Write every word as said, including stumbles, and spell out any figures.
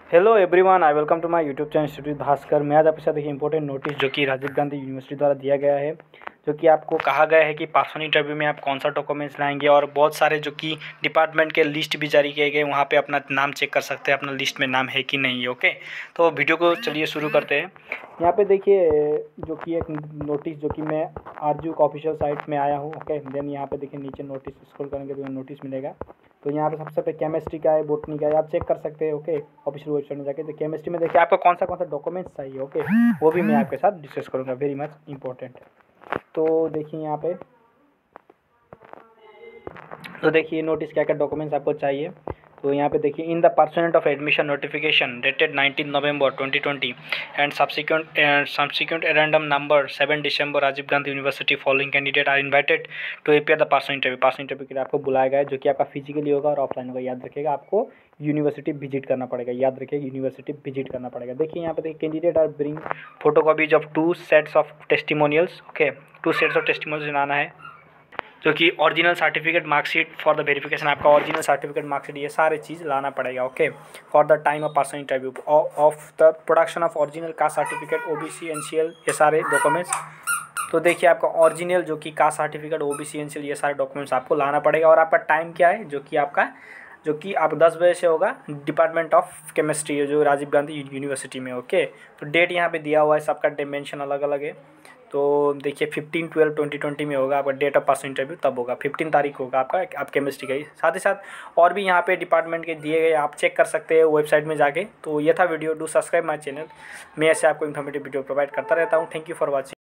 Hello everyone, I welcome to my YouTube channel student Bhaskar. मैं आज आपके साथ एक इंपॉर्टेंट नोटिस जो कि राजीव गांधी यूनिवर्सिटी द्वारा दिया गया है, जो कि आपको कहा गया है कि पास वन इंटरव्यू में आप कौन सा डॉक्यूमेंट्स लाएंगे, और बहुत सारे जो कि डिपार्टमेंट के लिस्ट भी जारी किए गए, वहाँ पे अपना नाम चेक कर सकते हैं अपना लिस्ट में नाम है कि नहीं है। ओके, तो वीडियो को चलिए शुरू करते हैं। यहाँ पे देखिए जो कि एक नोटिस जो कि मैं आरजू का ऑफिशियल साइट में आया हूँ। ओके, देन यहाँ पे देखिए नीचे नोटिस स्क्रॉल करेंगे तो नोटिस मिलेगा। तो यहाँ पे सबसे पहले केमिस्ट्री का है, बोटनी का है, आप चेक कर सकते हैं। ओके, ऑफिशियल वेबसाइट में जाके तो केमिस्ट्री में देखिए आपको कौन सा कौन सा डॉक्यूमेंट्स चाहिए। ओके, वो भी मैं आपके साथ डिस्कस करूँगा, वेरी मच इंपॉर्टेंट है। तो देखिए यहाँ पे तो देखिए नोटिस क्या क्या डॉक्यूमेंट्स आपको चाहिए। तो यहाँ पे देखिए in the percent of admission notification dated nineteen November twenty twenty and subsequent and subsequent random number seven December Rajiv Gandhi university following candidate are invited to appear the personal interview. Personal interview के लिए आपको बुलाया गया है, जो कि आपका physically होगा और ऑफलाइन होगा। याद रखिएगा, आपको यूनिवर्सिटी विजिट करना पड़ेगा। याद रखिएगा, यूनिवर्सिटी विजिट करना पड़ेगा। देखिए यहाँ पे देखिए candidate are bring photocopies of two sets of testimonials. Okay, two sets of testimonials लाना है, जो कि original certificate marksheet for the verification, आपका ओरिजिनल सर्टिफिकेट मार्कशीट, ये सारे चीज़ लाना पड़ेगा। Okay, for the time of personal interview of the production of original caste certificate OBC NCL, ये सारे डॉक्यूमेंट्स। तो देखिए आपका ओरिजिनल जो कि कास्ट सर्टिफिकेट ओबीसी एनसीएल, ये सारे डॉक्यूमेंट्स आपको लाना पड़ेगा। और आपका टाइम क्या है, जो कि आपका जो कि आप दस बजे से होगा डिपार्टमेंट ऑफ केमिस्ट्री जो राजीव गांधी यूनिवर्सिटी में। ओके, तो डेट यहाँ पे दिया हुआ है, सबका डिमेंशन अलग अलग है। तो देखिए फिफ्टीन ट्वेल्व ट्वेंटी ट्वेंटी में होगा आपका डेट ऑफ पर्सनल इंटरव्यू, तब होगा फिफ्टीन तारीख होगा आपका आप केमिस्ट्री का ही। साथ ही साथ और भी यहाँ पे डिपार्टमेंट के दिए गए, आप चेक कर सकते हैं वेबसाइट में जाके। तो ये था video, do subscribe my channel. मैं ऐसे आपको इन्फॉर्मेटिव वीडियो प्रोवाइड करता रहता हूँ। Thank you for watching.